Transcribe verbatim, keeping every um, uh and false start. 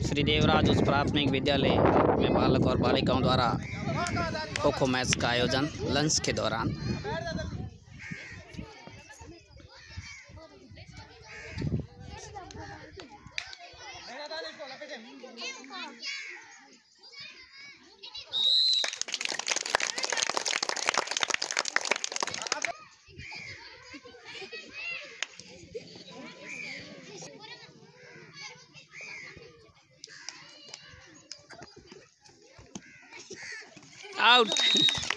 श्री देवराज उच्च प्राथमिक विद्यालय में बालक और बालिकाओं द्वारा खो खो मैच का आयोजन लंच के दौरान। आउट।